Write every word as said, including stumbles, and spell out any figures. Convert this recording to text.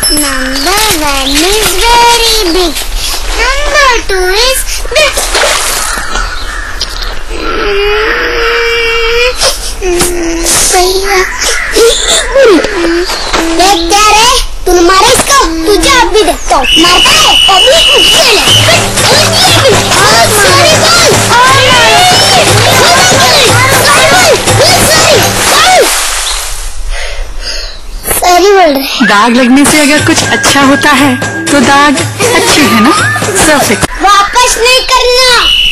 Number one is very big. Number two is big. देख क्या रे, तूने मारा इसको, तुझे अब भी देखता हूँ। मारता है अभी मुझे ले। और सॉरी बोल, और सॉरी बोल रहे। दाग लगने से अगर कुछ अच्छा होता है तो दाग अच्छे है ना। सर्फिक वापस नहीं करना।